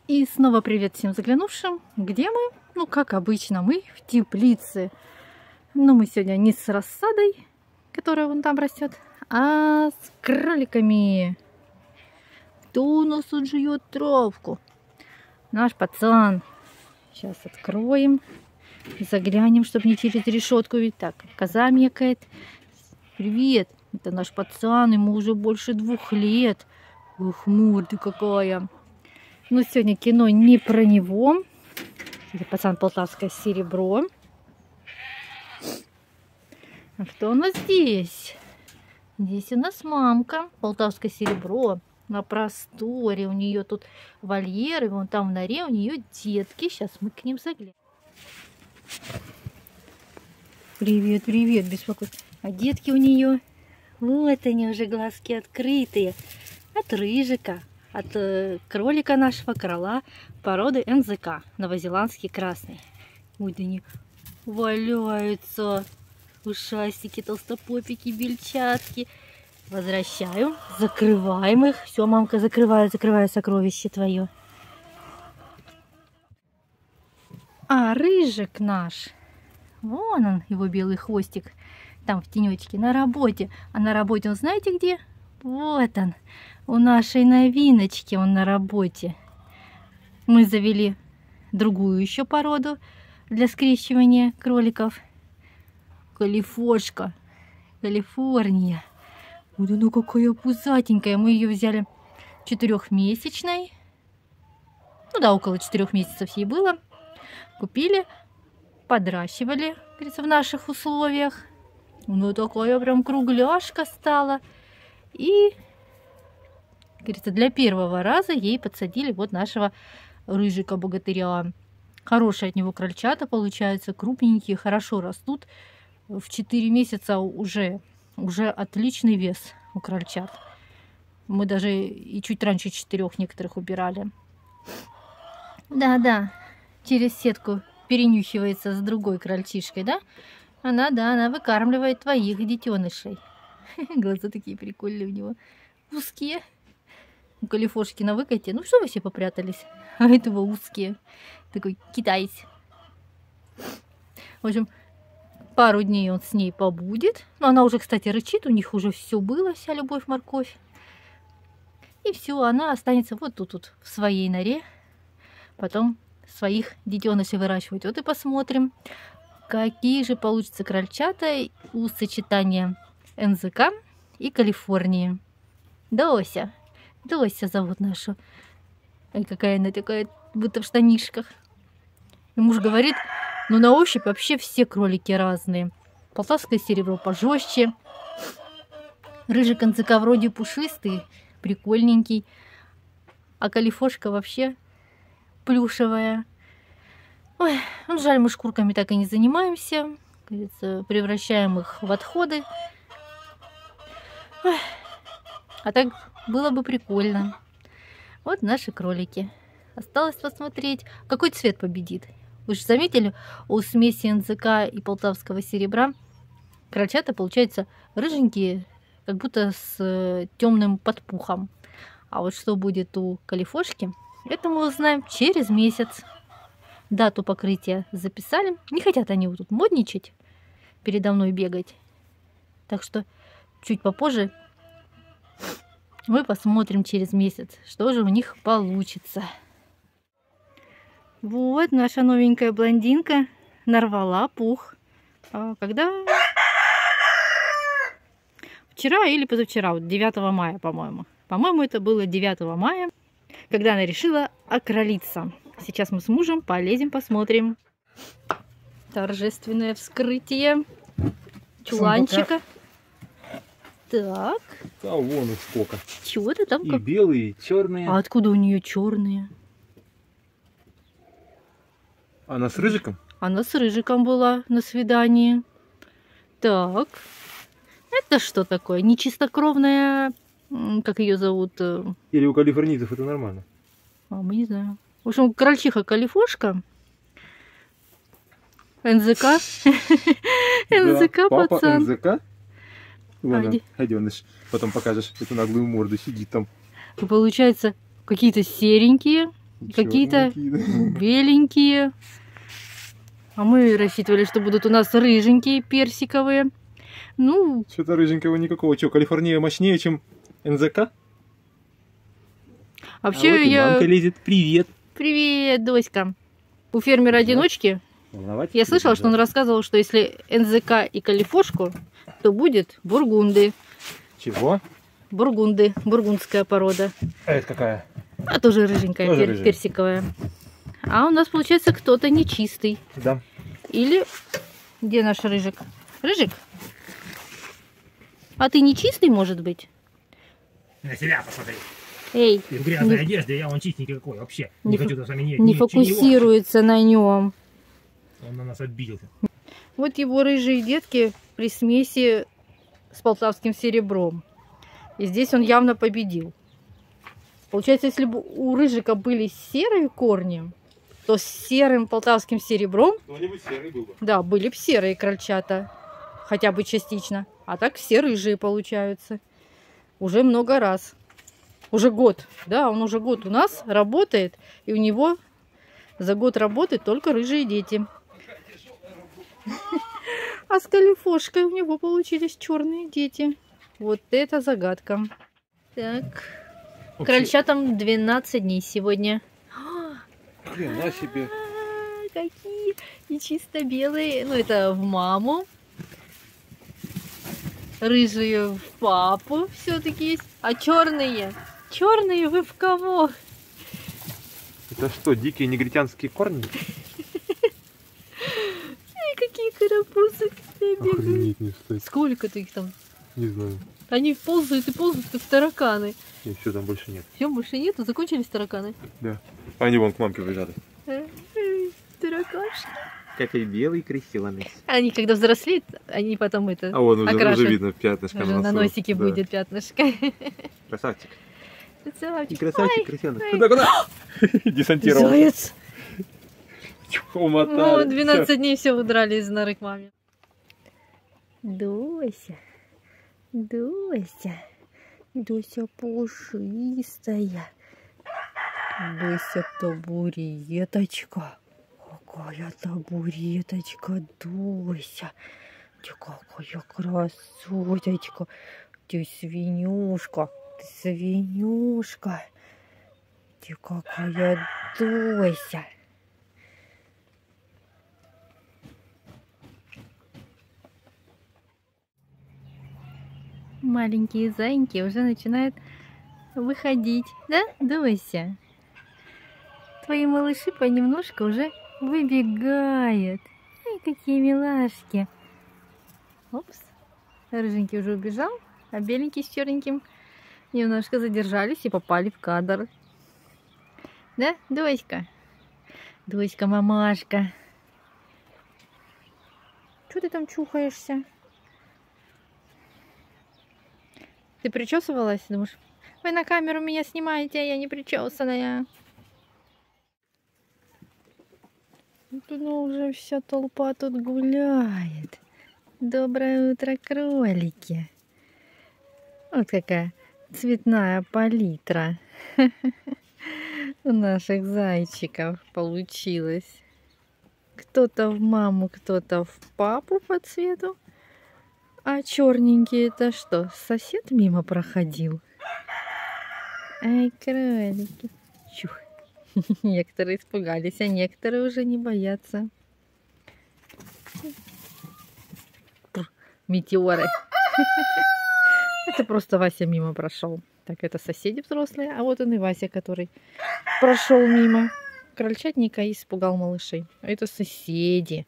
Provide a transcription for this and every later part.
И снова привет всем заглянувшим. Где мы? Ну, как обычно, мы в теплице. Но мы сегодня не с рассадой, которая вон там растет, а с кроликами. Кто у нас тут жует травку? Наш пацан. Сейчас откроем. Заглянем, чтобы не через решетку видеть. Так, коза мекает. Привет. Это наш пацан. Ему уже больше 2 лет. Ух, морда какая. Но сегодня кино не про него. Это пацан полтавское серебро. А кто у нас здесь? Здесь у нас мамка. Полтавское серебро. На просторе. У нее тут вольер. И вон там в норе у нее детки. Сейчас мы к ним заглянем. Привет, привет, беспокойся. А детки у нее, вот они уже глазки открытые. От рыжика, от кролика нашего, короля породы НЗК, новозеландский красный. Вот они валяются, ушастики, толстопопики, бельчатки. Возвращаю, закрываем их. Все, мамка, закрываю сокровище твое. А рыжик наш, вон он, его белый хвостик, там в тенечке, на работе. А на работе он знаете где? Вот он, у нашей новиночки он на работе. Мы завели другую еще породу для скрещивания кроликов. Калифошка, Калифорния. Вот она какая пузатенькая. Мы ее взяли 4-месячной. Ну да, около 4 месяцев ей было. Купили, подращивали, говорится, в наших условиях. Ну такая прям кругляшка стала. И, говорится, для первого раза ей подсадили вот нашего рыжика-богатыря. Хорошие от него крольчата получаются, крупненькие, хорошо растут. В 4 месяца уже отличный вес у крольчат. Мы даже и чуть раньше 4 некоторых убирали. Да-да, через сетку перенюхивается с другой крольчишкой, да? Она выкармливает твоих детенышей. Глаза такие прикольные у него. Узкие. У Калифошки на выкате. Ну что вы все попрятались? А этого узкие. Такой китаец. В общем, пару дней он с ней побудет. Но она уже, кстати, рычит. У них уже все было, вся любовь, морковь. И все, она останется вот тут, в своей норе. Потом своих детенышей выращивать. Вот и посмотрим, какие же получатся крольчата у сочетания НЗК и Калифорнии. Дося. Дося зовут нашу. Ой, какая она такая, будто в штанишках. И муж говорит, ну на ощупь вообще все кролики разные. Полтавское серебро пожестче. Рыжик НЗК вроде пушистый, прикольненький. А Калифошка вообще плюшевая. Ой, ну жаль, мы шкурками так и не занимаемся. Кажется, превращаем их в отходы. Ой, а так было бы прикольно. Вот наши кролики. Осталось посмотреть, какой цвет победит. Вы же заметили, у смеси НЗК и полтавского серебра крольчата получаются рыженькие, как будто с темным подпухом. А вот что будет у Калифошки, это мы узнаем через месяц. Дату покрытия записали. Не хотят они вот тут модничать, передо мной бегать. Так что чуть попозже мы посмотрим через месяц, что же у них получится. Вот наша новенькая блондинка нарвала пух. Когда? Вчера или позавчера, вот 9 мая, по-моему. По-моему, это было 9 мая, когда она решила окролиться. Сейчас мы с мужем полезем, посмотрим. Торжественное вскрытие чуланчика. Так. А вон их сколько. Чего-то там. И белые, и черные. А откуда у нее черные? Она с рыжиком? Она с рыжиком была на свидании. Так. Это что такое? Нечистокровная, как ее зовут? Или у калифорнийцев это нормально? Мы не знаем. В общем, крольчиха Калифошка. НЗК. НЗК, пацан. НЗК? Вон он, гаденыш. Потом покажешь эту наглую морду, сидит там. Получается, какие-то серенькие, какие-то беленькие. А мы рассчитывали, что будут у нас рыженькие, персиковые. Ну... Что-то рыженького никакого. Что, Калифорния мощнее, чем НЗК? Вообще а вот я... мамка лезет. Привет. Привет, Доська. У фермера-одиночки я слышала, что он рассказывал, что если НЗК и калифошку, то будет бургунды. Чего? Бургунды, бургундская порода. А это какая? А тоже рыженькая, Тоже персиковая. А у нас, получается, кто-то нечистый. Да. Или... Где наш рыжик? Рыжик? А ты нечистый, может быть? На себя посмотри. Эй, Ты в грязной одежде, я он чистенький какой вообще. Не хочу с вами не фокусируется на нем. Он на нас обиделся. Вот его рыжие детки при смеси с полтавским серебром. И здесь он явно победил. Получается, если бы у рыжика были серые корни, то с серым полтавским серебром... Кто-нибудь серый был бы. Да, были бы серые крольчата. Хотя бы частично. А так все рыжие получаются. Уже много раз. Уже год. Да, он уже год у нас работает. И у него за год работы только рыжие дети. А с калифошкой у него получились черные дети. Вот это загадка. Так. Крольчатам 12 дней сегодня. Блин, на себе. Какие! И чисто белые. Ну, это в маму. Рыжие в папу все-таки есть. А черные? Черные вы в кого? Это что, дикие негритянские корни? Эй, какие карапузы бегают. Охренеть не стоит. Сколько ты их там? Не знаю. Они ползают и ползают, как тараканы. Нет, все, там больше нет. Все, больше нету? Закончились тараканы? Да. Они вон к мамке бежали. Таракашки. Какой белый крысёныш. Они когда взрослеют, они потом это А вон уже окрашивают. видно пятнышко Уже на носике будет пятнышко. Красавчик. Красавчик. Красавчик, крысёныш. Куда? Десантировал. Заяц. Умотали. 12 дней все удрали из норы к маме. Дося. Дося. Дося пушистая. Дося табуреточка. Какая табуреточка, Дося. Ты какая красоточка. Ты свинюшка. Ты свинюшка. Ты какая Дося. Маленькие зайки уже начинают выходить, да, Дося? Твои малыши понемножку уже выбегают. Ай, какие милашки. Опс, рыженький уже убежал, а беленький с черненьким немножко задержались и попали в кадр. Да, Доська? Доська, мамашка. Чего ты там чухаешься? Ты причесывалась? Думаешь, вы на камеру меня снимаете, а я не причесанная. Ну, уже вся толпа тут гуляет. Доброе утро, кролики. Вот какая цветная палитра у наших зайчиков получилась. Кто-то в маму, кто-то в папу по цвету. А черненький это что? Сосед мимо проходил? Ай, кролики. Чух. Некоторые испугались, а некоторые уже не боятся. Метеоры. Это просто Вася мимо прошел. Так, это соседи взрослые, а вот он и Вася, который прошел мимо. Крольчатника и испугал малышей. А это соседи,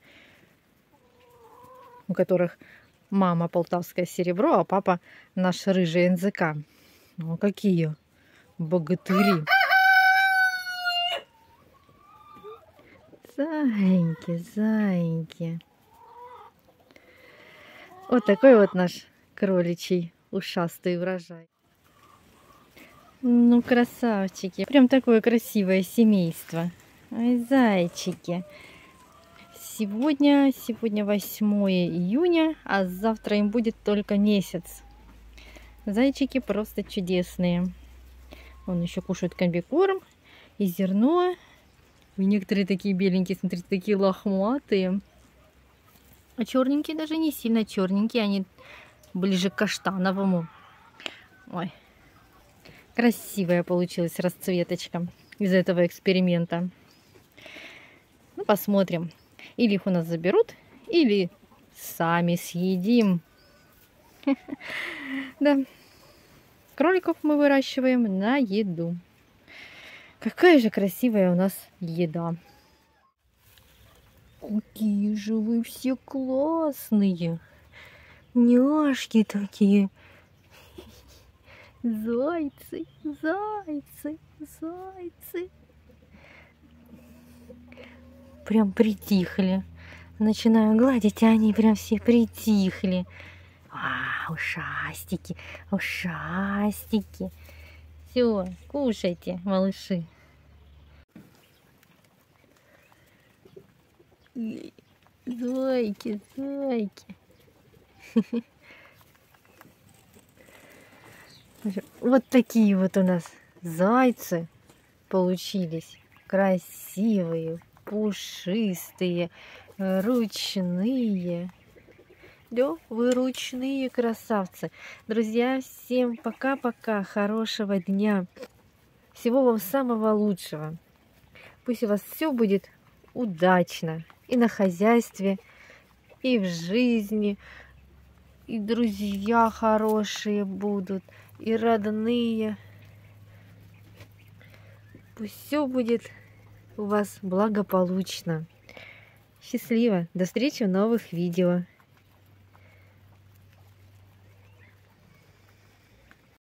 у которых мама полтавское серебро, а папа наш рыжий НЗК. Ну, какие богатыри. Зайки, зайки. Вот такой вот наш кроличий ушастый урожай. Ну, красавчики. Прям такое красивое семейство. Ой, зайчики. Сегодня 8 июня, а завтра им будет только месяц. Зайчики просто чудесные. Он еще кушает комбикорм и зерно. И некоторые такие беленькие, смотрите, такие лохматые. А черненькие даже не сильно черненькие, они ближе к каштановому. Ой, красивая получилась расцветочка из этого эксперимента. Ну, посмотрим. Или их у нас заберут, или сами съедим. Да. Кроликов мы выращиваем на еду. Какая же красивая у нас еда. Какие же вы все классные. Няшки такие. Зайцы, зайцы, зайцы. Прям притихли. Начинаю гладить, а они прям все притихли. Ушастики, ушастики. Все, кушайте, малыши. Зайки, зайки. Вот такие вот у нас зайцы получились. Красивые, пушистые, ручные. Да, вы ручные красавцы. Друзья, всем пока-пока. Хорошего дня. Всего вам самого лучшего. Пусть у вас все будет удачно. И на хозяйстве, и в жизни. И друзья хорошие будут. И родные. Пусть все будет у вас благополучно. Счастливо. До встречи в новых видео.